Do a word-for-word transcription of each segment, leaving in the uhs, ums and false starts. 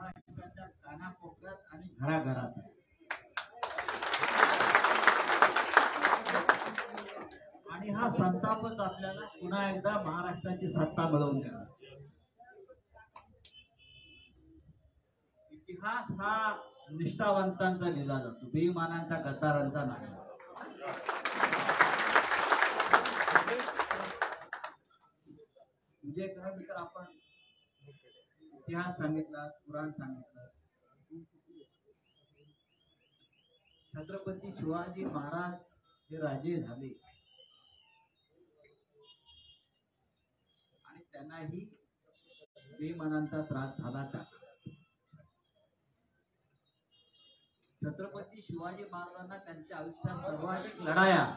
महाराष्ट्राच्या कानाकोपऱ्यात आणि घराघरात आहे. आणि हा संतापच आपल्याला पुन्हा एकदा महाराष्ट्राची सत्ता मिळवून देणार. इतिहास हा निष्ठावंतांचा लिहिला जातो, बेईमानांचा गद्दारांचा नाही. म्हणजे खरं तर आपण इतिहास सांगितला, पुराण सांगितलं. छत्रपती शिवाजी महाराज हे राजे झाले आणि त्यांनाही बेईमानांचा त्रास झाला. का छत्रपती शिवाजी महाराजांना त्यांच्या आयुष्यात सर्वाधिक लढाया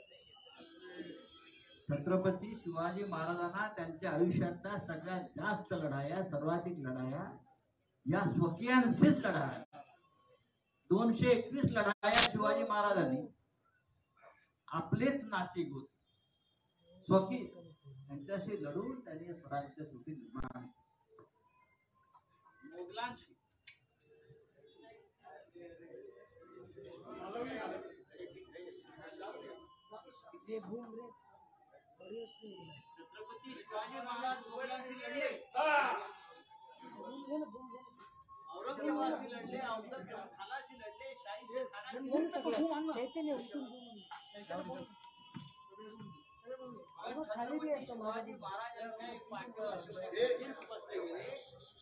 छत्रपती शिवाजी महाराजांना त्यांच्या आयुष्यातल्या सगळ्यात जास्त लढाया, सर्वाधिक लढाया या स्वकीयांशीच लढाया. दोनशे एकवीस लढाया शिवाजी महाराजांनी आपलेच नातीगोत स्वकी यांच्याशी लढून त्यांनी स्वराज्य सुखी निर्माण मोगलांशी छत्रपती शिवाजी महाराज मोगलांशी लढले, औरंगजेबाशी लढले, औरंगजेब खानाशी लढले, शाही खानाशी चैतन्य शिवाजी महाराजांचे पाठीवर बसले गेले.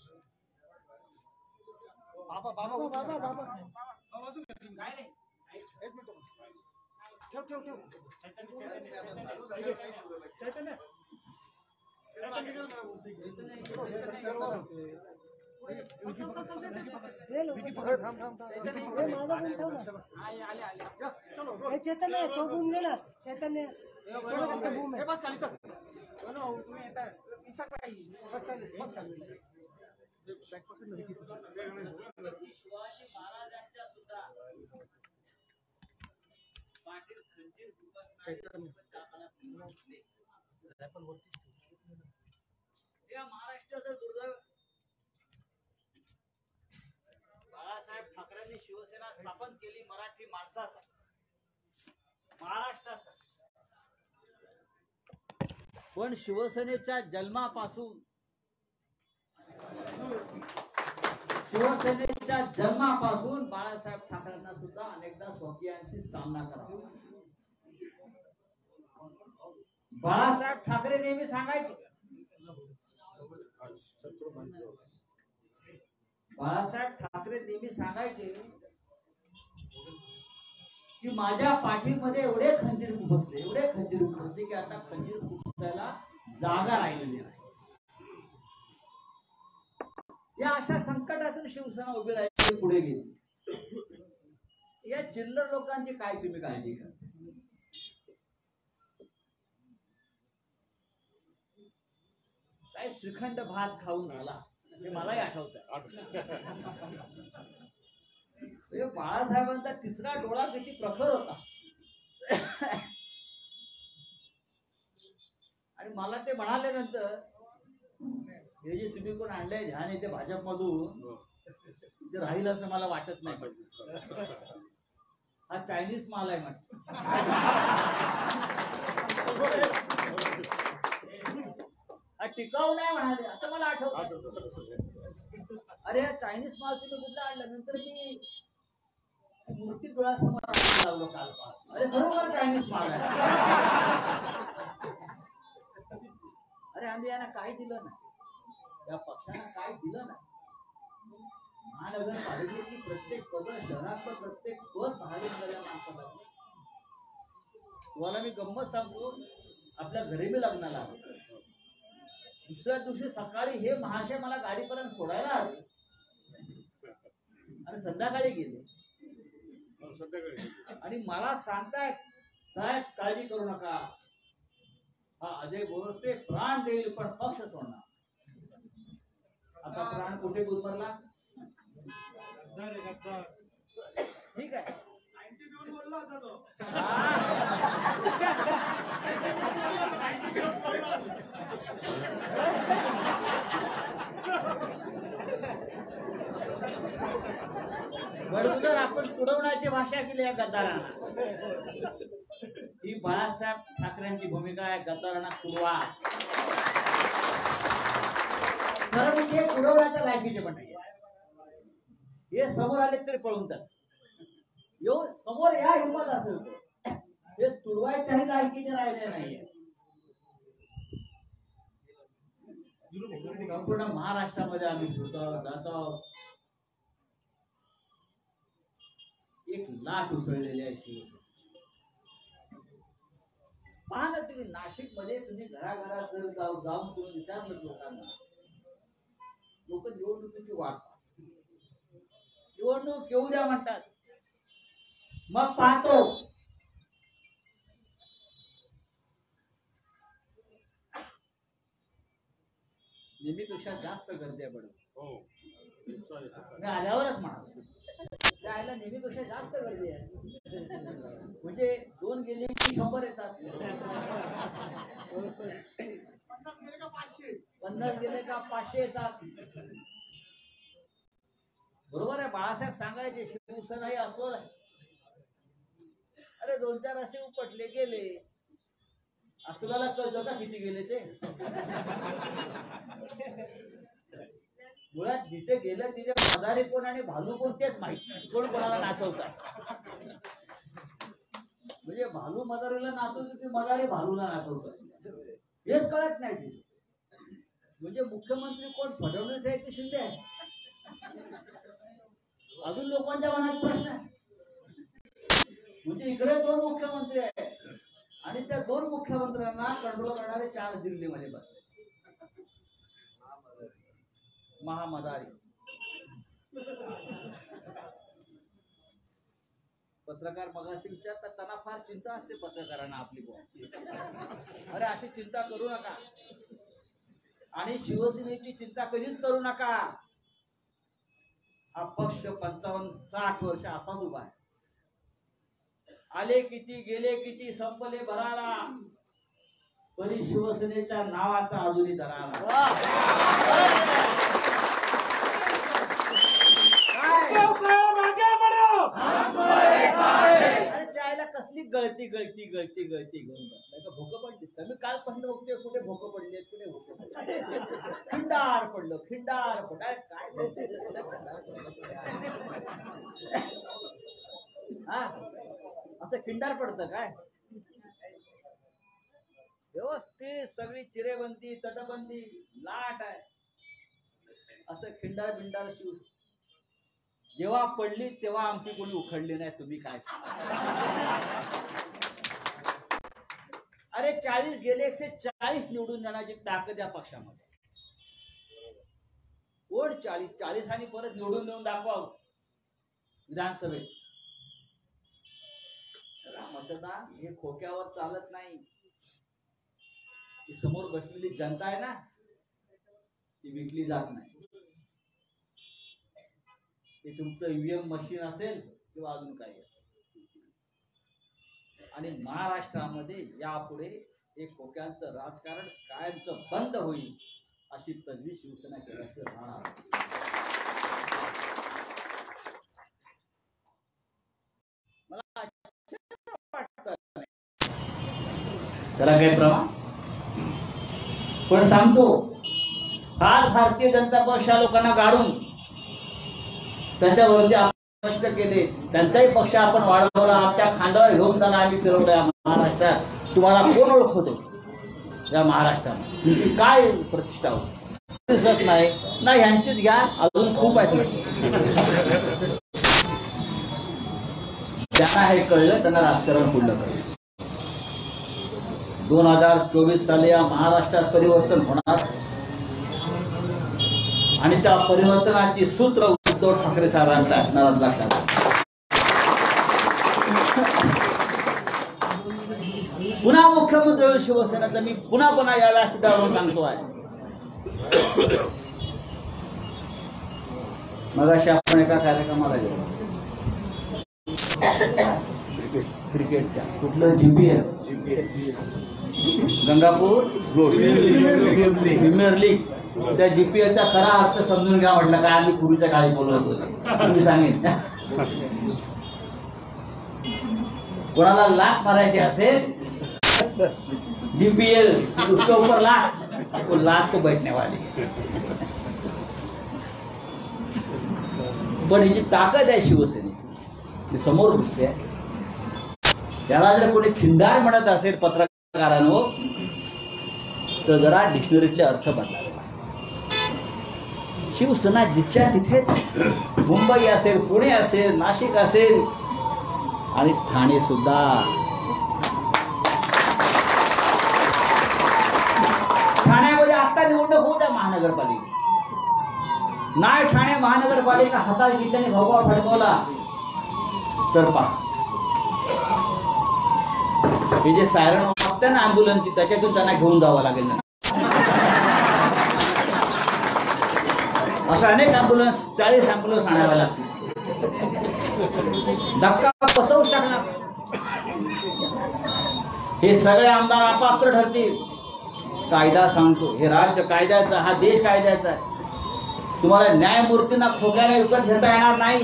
बाबा बाबा बाबा बाबा काय नाही, एक मिनिट ठेव ठेव ठेव चैतन्य चैतन्य तो बूम गेला. चैतन्य बस खाली चल. तुम्ही येता शिवाजी महाराजांच्या सुद्धा पाटील खंजीर या महाराष्ट्राचं दुर्दैव. बाळासाहेब ठाकरेंनी शिवसेना स्थापन केली मराठी माणसासाठी, महाराष्ट्रासाठी. पण शिवसेनेच्या जन्मापासून शिवसेनेच्या जन्मापासून बाळासाहेब ठाकरेंना सुद्धा अनेकदा स्वकीयांशी सामना करावा. बाळासाहेब ठाकरे नेहमी सांगायचे, बाळासाहेब ठाकरे नेहमी सांगायचे की माझ्या पाठीमध्ये एवढे खंजीर खुपसले, एवढे खंजीर खुपसले की आता खंजीर खुपसायला जागा राहिलेली नाही. या अशा संकटातून शिवसेना उभी राहिली, पुढे गेली. या चिल्लर लोकांची काय तुम्ही काळजी घ्या. काय श्रीखंड भात खाऊन झाला हे मलाही आठवतं. बाळासाहेबांचा तिसरा डोळा किती प्रखर होता. आणि मला ते म्हणाले नंतर, हे जे तुम्ही कोण आणलंय ध्यान येते भाजप मधून ते राहील असं मला वाटत नाही. हा चायनीज माल आहे म्हटलं. हा टिकाऊ नाही म्हणाले असं मला आठवत. अरे हा चायनीज माल तुम्ही कुठला आणला. नंतर मी मूर्ती डोळ्यासमोर लागलो काल. अरे बरोबर चायनीज माल आहे. अरे आम्ही यांना काय दिलं नाही, या पक्षांना काय दिलं नाही. महानगरपालिकेची प्रत्येक पद, शहरातलं प्रत्येक पद महाविद्यालया माणसाला. तुम्हाला मी गंमत सांगतो, आपल्या घरी मी लग्नाला आलो. दुसऱ्या दिवशी सकाळी हे महाशय मला गाडीपर्यंत सोडायला आले आणि संध्याकाळी गेले. आणि मला सांगतायत, साहेब काळजी करू नका, हा अजय बोरस्ते प्राण देईल पण पक्ष सोडणार. आता प्राण कुठे गुदमरला. ठीक आहे, बडगुजर आपण तुडवण्याची भाषा केली या गद्दारांना. ही बाळासाहेब ठाकरेंची भूमिका आहे, गद्दारांना तुडवा. खरं म्हणजे तुडवण्याच्या लायकीचे पण नाही. हे समोर आले तरी पळून जात. येऊन समोर या हिंमत असेल हे तुडवायच्याही लायकीचे राहिले नाहीये. संपूर्ण महाराष्ट्रामध्ये आम्ही फिरतो जातो. एक लाट उसळलेली आहे शिवसेना. पहा ना तुम्ही नाशिक मध्ये तुम्ही घराघरात जर जाऊ जाऊन तुम्ही विचारलं लोकांना, लोक निवडणुकीची वाट पाहतात. निवडणूक येऊ द्या म्हणतात. मग पाहतो नेहमीपेक्षा जास्त गर्दी आहे. बडं मी आल्यावरच म्हणालो जायला नेहमीपेक्षा जास्त गर्दी आहे. म्हणजे दोन गेले की शंभर येतात, पन्नास गेले का पाचशे येतात. बरोबर आहे. बाळासाहेब सांगायचे शिवसेना ही अस्वल आहे. अरे दोन चार असे उपटले गेले, अस्वलाला कळतं का किती गेले ते. मुळात जिथे गेलं तिथे मदारी कोण आणि भालू कोण तेच माहित. कोण कोणाला नाचवतात. म्हणजे भालू मदारीला नाचवतो की मदारी भालूला नाचवतात हेच कळत नाही तिथे. म्हणजे मुख्यमंत्री कोण, फडणवीस आहे की शिंदे आहे, अजून लोकांच्या मनात प्रश्न आहे. म्हणजे इकडे दोन मुख्यमंत्री आहेत आणि त्या दोन मुख्यमंत्र्यांना कंट्रोल करणारे चार दिल्लीमध्ये बसले. महामदारी. पत्रकार मगाशी विचारतात, त्यांना फार चिंता असते पत्रकारांना आपली. अरे अशी चिंता करू नका आणि शिवसेनेची चिंता कधीच करू नका. हा पक्ष पंचावन्न साठ वर्ष असाच उभा आहे. आले किती गेले किती संपले भरारा, परी शिवसेनेच्या नावाचा अजूनही दरारा. अरे चायला कसली गळती गळती गळती गळती घेऊन बसलाय. भोकं पडली. मी काल पाहिलं होते कुठे भोकं पडले कुठे भोकं पडले. खिंडार पडलं खिंडार पडलं काय हा असं खिंडार पडतं काय. व्यवस्थित सगळी चिरेबंदी तटबंदी लाट आहे. असं खिंडार बिंडार शिव जेव्हा पडली तेव्हा आमची कोणी उखडली नाही. तुम्ही काय अरे चाळीस गेले एकशे चाळीस निवडून जाण्याची ताकद या पक्षामध्ये. कोण चाळीस चाळीस आणि परत निवडून देऊन दाखवा विधानसभेत. मतदान हे खोक्यावर चालत नाही. ती समोर बसलेली जनता आहे ना, ती विकली जात नाही. ते तुमचं ईव्हीएम मशीन असेल किंवा अजून काही असेल. आणि महाराष्ट्रामध्ये यापुढे एक खोक्यांचं राजकारण कायमचं बंद होईल अशी तजवीज शिवसेना केल्याशिवाय राहणार. मला वाटतं त्याला काही प्रमाण पण सांगतो. फार भारतीय जनता पक्ष लोकांना गाडून त्याच्यावरती आपण कष्ट केले. त्यांचाही पक्ष आपण वाढवला. आमच्या खांद्यावर घेऊन त्यांना आम्ही फिरवलं महाराष्ट्रात. तुम्हाला कोण ओळखतो या महाराष्ट्रात? तुमची काय प्रतिष्ठा होती दिसत नाही ना. ह्यांचीच घ्या, अजून खूप आहेत. त्यांना हे कळलं, त्यांना राजकारण पुढलं कळलं. दोन हजार चोवीस साली या महाराष्ट्रात परिवर्तन होणार आणि त्या परिवर्तनाची सूत्र उद्धव ठाकरे साहेबांचा असणार लक्षात. पुन्हा मुख्यमंत्री होईल शिवसेनेचा. मी पुन्हा पुन्हा या व्यासपीठावरून सांगतो आहे. मगाशी आपण एका कार्यक्रमाला गेलो क्रिकेटच्या. कुठलं जीपीएल गंगापूर प्रीमियर लीग. त्या जीपीएलचा खरा अर्थ समजून घ्या म्हटलं. काय आम्ही पूर्वीच्या काळी बोलत होतो तुम्ही सांगेन. कोणाला लाख मारायचे असेल जीपीएल उसके ऊपर लाख, वो लाख तो बैठने वाली. पण ही जी ताकद आहे शिवसेनेची ती समोर दिसते. त्याला जर कोणी खिंडार म्हणत असेल पत्रकारांनो तर जरा डिक्शनरीतले अर्थ बदलावे. शिवसेना जिथच्या तिथेच, मुंबई असेल, पुणे असेल, नाशिक असेल आणि ठाणे सुद्धा. ठाण्यामध्ये आता निवडणूक होऊ द्या महानगरपालिका, नाही ठाणे महानगरपालिका हातात घेतल्याने भगवा फडकवला तर पहा, हे जे सायरन वाजते ना अँब्युलन्सची त्याच्यातून त्यांना घेऊन जावं लागेल ना. अशा अनेक अँब्युलन्स, चाळीस अँब्युलन्स आणाव्या लागतील. धक्का बसवूच टाकणार. हे सगळे आमदार अपात्र ठरतील. कायदा सांगतो, हे राज्य कायद्याचा, हा देश कायद्याचा आहे. तुम्हाला न्यायमूर्तींना खोक्याला विकत घेता येणार नाही.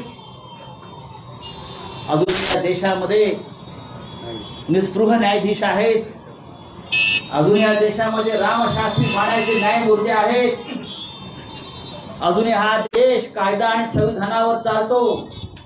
अजून या देशामध्ये निस्पृह न्यायाधीश आहेत. अजून या देशामध्ये रामशास्त्री पाण्याचे न्यायमूर्ती आहेत. अजूनही हा देश कायदा आणि संविधानावर चालतो.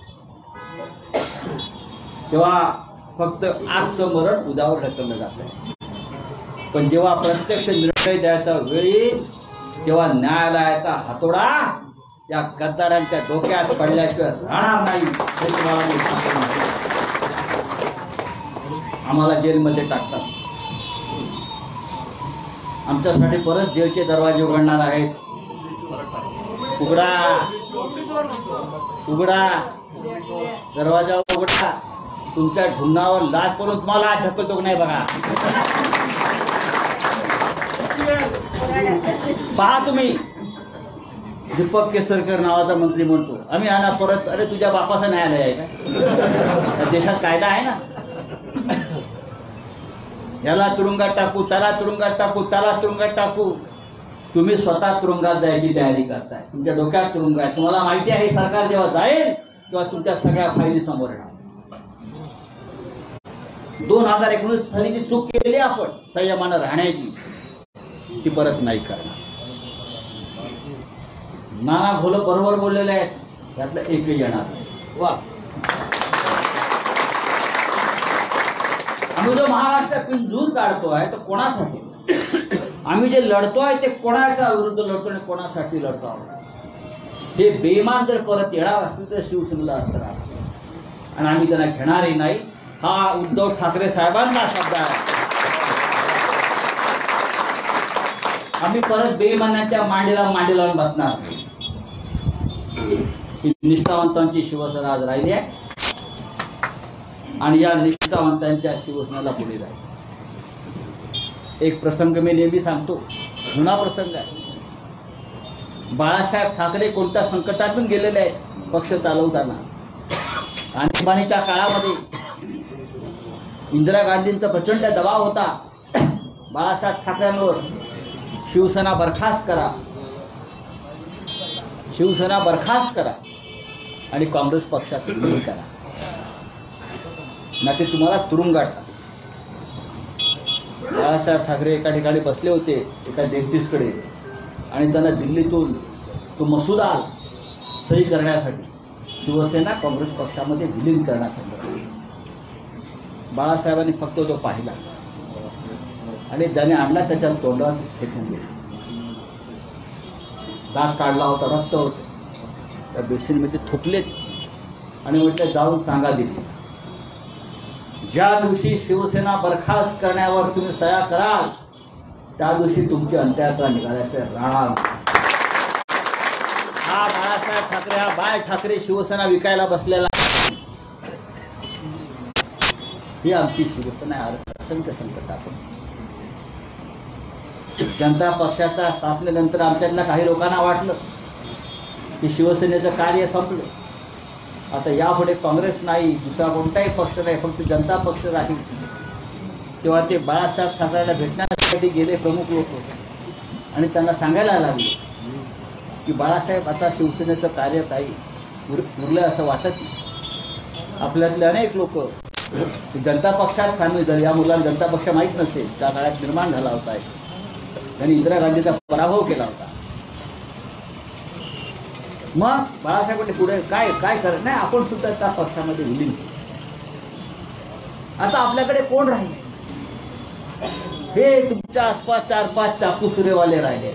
तेव्हा फक्त आजचं मरण उद्यावर ढकललं जातं. पण जेव्हा प्रत्यक्ष निर्णय द्यायचा वेळ येईल तेव्हा न्यायालयाचा हातोडा या गद्दारांच्या डोक्यात पडल्याशिवाय राहणार नाही. हे तुम्हाला मी सांगतो. आम्हाला जेलमध्ये टाकतात, आमच्यासाठी परत जेलचे दरवाजे उघडणार आहेत. उघडा उघडा दरवाजा उघडा. तुमच्या ढुंगावर लाच करून तुम्हाला ढकलतो नाही बघा. पहा तुम्ही, दीपक केसरकर नावाचा मंत्री म्हणतो आम्ही आणा परत. अरे तुझ्या बापाचं न्यायालय आहे का? देशात कायदा आहे ना. याला तुरुंगात टाकू, त्याला तुरुंगात टाकू, त्याला तुरुंगात टाकू. तुम्ही स्वतः तुरुंगात जायची तयारी करताय. तुमच्या डोक्यात तुरुंग आहे. तुम्हाला माहिती आहे सरकार जेव्हा जाईल तेव्हा तुमच्या सगळ्या फायली समोर येणार. दोन हजार एकोणीस साली ती चूक केली आपण संयमानं राहण्याची, ती परत नाही करणार. नाना घोलं बरोबर बोललेले आहेत, त्यातलं एकही येणार. वा, आम्ही जो महाराष्ट्रात दूर काढतोय तो कोणासाठी? आम्ही जे लढतोय ते कोणाच्या विरुद्ध लढतो आणि कोणासाठी लढतो आहोत? हे बेईमान जर परत येणार असतील तर शिवसेनेला अर्थ राहणार आणि आम्ही त्यांना घेणारही नाही. हा उद्धव ठाकरे साहेबांचा शब्द आहे. आम्ही परत बेईमानाच्या मांडीला मांडी लावून बसणार. ही निष्ठावंतांची शिवसेना आज राहिली आहे आणि या निष्ठावंतांच्या शिवसेनेला पुढे जायचं. एक प्रसंग मी नेहमी सांगतो, जुना प्रसंग आहे. बाळासाहेब ठाकरे कोणत्या संकटातून गेलेले आहेत पक्ष चालवताना. आणीबाणीच्या काळामध्ये इंदिरा गांधींचा प्रचंड दबाव होता बाळासाहेब ठाकरेंवर. शिवसेना बरखास्त करा, शिवसेना बरखास्त करा आणि काँग्रेस पक्षात विलीन करा, ना ते तुम्हाला तुरुंगात टाका. बाळासाहेब ठाकरे एका ठिकाणी बसले होते एका डेंटिस्टकडे आणि त्यांना दिल्लीतून तो मसुदा सही करण्यासाठी शिवसेना काँग्रेस पक्षामध्ये विलीन करण्यासाठी. बाळासाहेबांनी फक्त तो पाहिला आणि ज्याने आणला त्याच्या तोंडावर फेकून गेला. दात काढला होता, रक्त होतं, त्या बेसिनमध्ये थुकलेत आणि म्हटलं जाऊन सांगा दिली, ज्या दिवशी शिवसेना बरखास्त करण्यावर तुम्ही सह्या कराल त्या दिवशी तुमची अंत्ययात्रा निघाल्याचे राहणार. हा बाळासाहेब ठाकरे, हा बाळ ठाकरे शिवसेना विकायला बसलेला. ही आमची शिवसेना आहे. असंख्य संकट आपण जनता पक्षाच्या स्थापनेनंतर आमच्यातल्या काही लोकांना वाटलं की शिवसेनेचं कार्य संपलं, आता यापुढे काँग्रेस नाही, दुसरा कोणताही पक्ष नाही, फक्त जनता पक्ष राहील. तेव्हा ते बाळासाहेब ठाकरेंना भेटण्यासाठी गेले प्रमुख लोक आणि त्यांना सांगायला लागले की बाळासाहेब आता शिवसेनेचं कार्य काही उरलं असं वाटत नाही. आपल्यातले अनेक लोक जनता पक्षात सामील झाले. या मुलांना जनता पक्ष माहीत नसेल, त्या काळात निर्माण झाला होता. त्यांनी इंदिरा गांधीचा पराभव केला होता. मग बाळासाहेबांनी पुढे काय काय करत नाही, आपण सुद्धा त्या पक्षामध्ये विलीन. आता आपल्याकडे कोण राहिले? हे तुमच्या आसपास चार पाच चाकू सुरेवाले राहिले.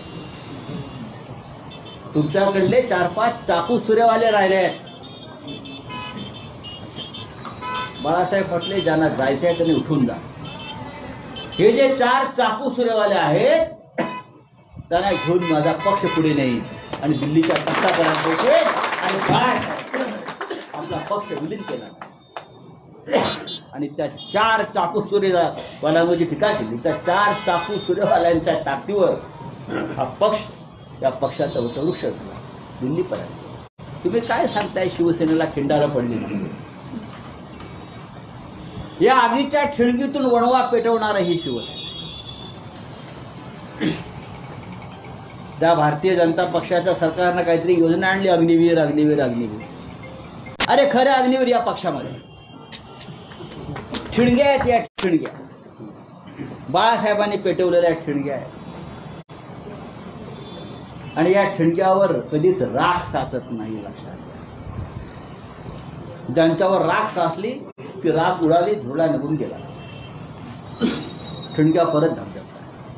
तुमच्याकडले चार पाच चाकू सुरेवाले राहिले. बाळासाहेब म्हटले ज्यांना जायचं आहे त्यांनी उठून जा. हे जे चार चाकू सुरेवाले आहेत त्यांना घेऊन माझा पक्ष पुढे नाही आणि दिल्लीच्या तख्ता करायला होते आणि बाळासाहेब आपला पक्ष विलीन केला. आणि त्या चार चाकू सूर्यवाल्यांची टीका केली. त्या चार चाकू सूर्यवाल्यांच्या ताकदीवर हा पक्ष, या पक्षाचा वृक्ष झाला दिल्लीपर्यंत. तुम्ही काय सांगताय शिवसेनेला खिंडारं पडली नाही? या आगीच्या ठिणगीतून वणवा पेटवणार ही शिवसेना. त्या भारतीय जनता पक्षाच्या सरकारनं काहीतरी योजना आणली, अग्निवीर अग्निवीर अग्निवीर. अरे खरे अग्निवीर या पक्षामध्ये ठिणग्या आहेत. या ठिणग्या बाळासाहेबांनी पेटवलेल्या ठिणग्या आहेत आणि या ठिणग्यावर कधीच राख साचत नाही. लक्षात घ्या, ज्यांच्यावर राख साचली ती राख उडाली, धुळा निघून गेला, ठिणग्या परत धबधबतात.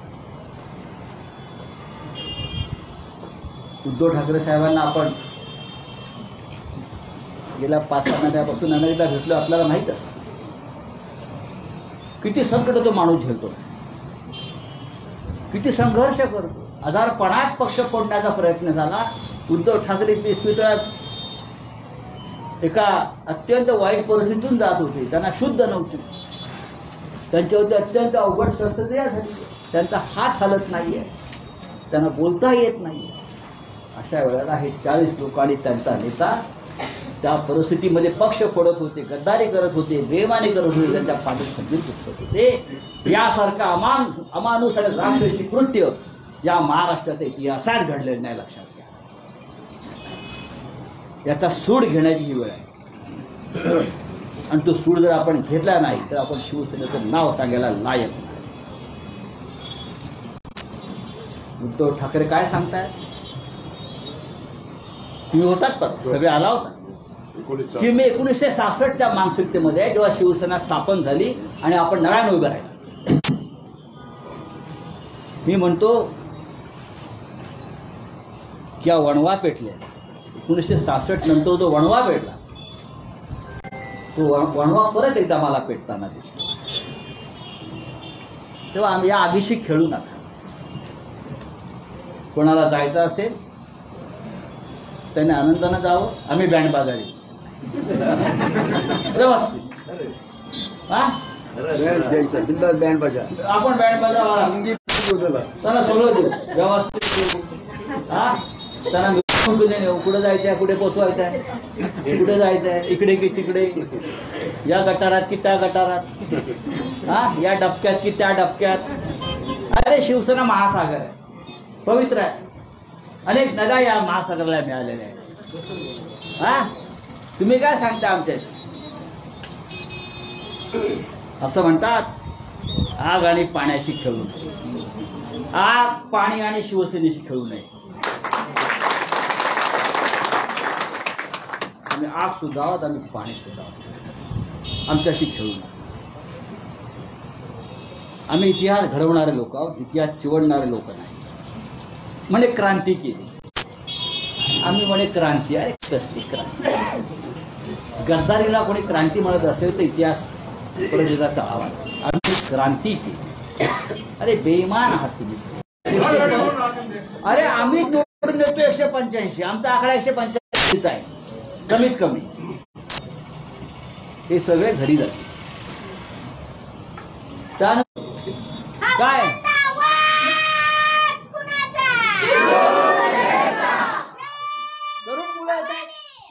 उद्धव ठाकरे साहेबांना आपण गेल्या पाच सहा महिन्यापासून अनेकदा भेटलो. आपल्याला माहित असतं किती संकट तो माणूस झेलतो, किती संघर्ष करतो. आजारपणात पक्ष फोडण्याचा प्रयत्न झाला. उद्धव ठाकरे इस्पितळात एका अत्यंत वाईट परिस्थितीतून जात होते. त्यांना शुद्ध नव्हते, त्यांच्यावरती अत्यंत अवघड शस्त्रक्रिया झाली. त्यांचा हात हलत नाहीये, त्यांना बोलता येत नाही. अशा वेळेला हे चाळीस लोक आणि त्यांचा नेता त्या परिस्थितीमध्ये पक्ष फोडत होते, गद्दारी करत होते, बेमानी करत होते, त्यांच्या पाठीत संगीत पुसत होते. यासारखं अमान अमानुष आणि राक्षसी कृत्य या महाराष्ट्राच्या इतिहासात घडलेलं नाही. लक्षात घ्या, याचा सूड घेण्याची ही वेळ आहे. आणि तो सूड जर आपण घेतला नाही तर आपण शिवसेनेचं नाव सांगायला लायक नाही. उद्धव ठाकरे काय सांगताय? तुम्ही होतात पण सगळे आला होता की मी एकोणीसशे सहासष्टच्या मानसिकतेमध्ये जेव्हा शिवसेना स्थापन झाली आणि आपण नव्यानं उभं राहिलो. मी म्हणतो की या वणवा पेटल्या. एकोणीसशे सहासष्ट नंतर जो वणवा पेटला तो वणवा परत एकदा मला पेटताना दिसला. तेव्हा आम्ही या आगीशी खेळू नका. कोणाला जायचं असेल त्याने आनंदानं जावं. आम्ही बँड बाजारी व्यवस्थित बँड बाजा आपण बँड बाजा त्यांना सगळं देऊ व्यवस्थित. हा त्यांना नेऊ. कुठे जायचंय, कुठे पोचवायचंय, कुठे जायचंय, इकडे की तिकडे, या गटारात की त्या गटारात, हा या डबक्यात की त्या डबक्यात. अरे शिवसेना महासागर आहे, पवित्र आहे. अनेक नद्या या महासागराला मिळालेल्या आहेत. हा तुम्ही काय सांगता आमच्याशी? असं म्हणतात आग आणि पाण्याशी खेळू नये. आग, पाणी आणि शिवसेनेशी खेळू नये. आम्ही आग सुद्धा आहोत, आम्ही पाणी सुद्धा आहोत. आमच्याशी खेळू नये. आम्ही इतिहास घडवणारे लोक आहोत, इतिहास चिवडणारे लोक नाही. म्हणे क्रांती केली, आम्ही म्हणे क्रांती. अरे कसली क्रांती? गद्दारीला कोणी क्रांती म्हणत असेल तर इतिहास परदेशाचा चढावा. आम्ही क्रांती केली. अरे बेईमान आहात तुम्ही. अरे आम्ही तोडून देतो एकशे पंच्याऐंशी. आमचा आकडा एकशे पंच्याऐंशीचा आहे कमीत कमी. हे सगळे घरी जाते. त्यानंतर काय तरुण मुलं येतात,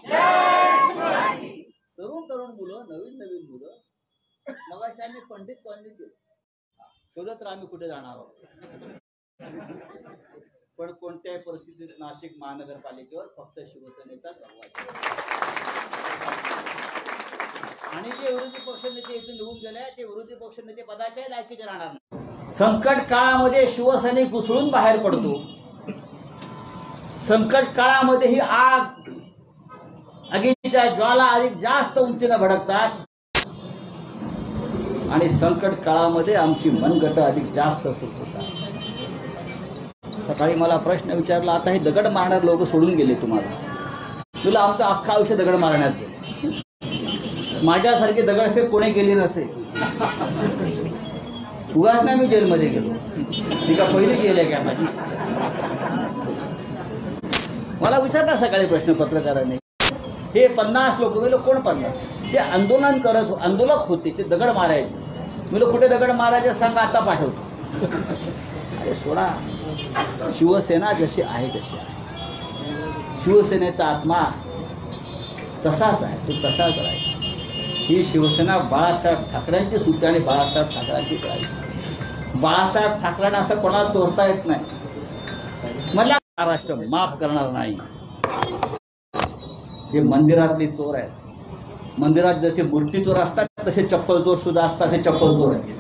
तरुण तरुण मुलं, नवीन नवीन मुलं. मगाशी आम्ही पंडित कॉलनीत गेलो, शोधत राहा आम्ही कुठे जाणार आहोत. पण कोणत्याही परिस्थितीत नाशिक महानगरपालिकेवर फक्त शिवसेनेचा दरवाजा. आणि जे विरोधी पक्षनेते इथून निवडून गेले ते विरोधी पक्षनेते पदाच्या लायकीचे राहणार नाही. संकट काळामध्ये शिवसैनिक उसळून बाहेर पडतो. संकट काळामध्ये ही आग आगीच्या ज्वाला अधिक जास्त उंचीनं भडकतात आणि संकट काळामध्ये आमची मनगट अधिक जास्त होतात. सकाळी मला प्रश्न विचारला, आता हे दगड मारणारे लोक सोडून गेले तुम्हाला, तुला आमचं अख्खं आयुष्य दगड मारण्यात गेलं. माझ्यासारखी दगडफेक कोणी केली नसेल. उगाच नाही मी जेलमध्ये गेलो, ती का पहिली गेले काय माझी. मला विचारला सकाळी प्रश्न पत्रकारांनी, हे पन्नास लोक गेलो, कोण पन्नास? ते आंदोलन करत आंदोलक होते, ते दगड मारायचे. मी कुठे दगड मारायचे सांगा, आता पाठवतो. अरे सोडा, शिवसेना जशी आहे तशी आहे. शिवसेनेचा आत्मा तसाच आहे, तो तसाच राहील. ही शिवसेना बाळासाहेब ठाकरेंची सुद्धा आणि बाळासाहेब ठाकरेंची राहील. बाळासाहेब ठाकरेंना असं कोणाला चोरता येत नाही. मला महाराष्ट्र माफ करणार नाही. हे मंदिरातले चोर आहेत. मंदिरात जसे मूर्ती चोर असतात तसे चप्पल चोर सुद्धा असतात. हे चप्पल चोर आहेत.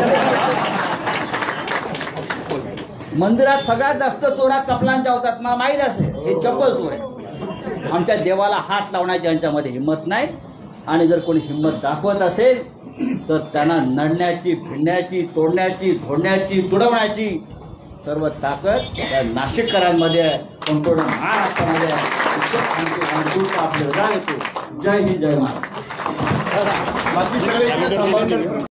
मंदिरात सगळ्यात जास्त चोरा चपलांच्या होतात, मला माहीत असेल. हे चप्पल चोर आहे. आमच्या देवाला हात लावण्याची यांच्यामध्ये हिंमत नाही. आणि जर कोणी हिंमत दाखवत असेल तर त्यांना नडण्याची, भिडण्याची, तोडण्याची, झोडण्याची, तुडवण्याची सर्व ताकद त्या नाशिककरांमध्ये आहे, संपूर्ण महाराष्ट्रामध्ये आहे. आपलं येतो. जय हिंद, जय महाराष्ट्र.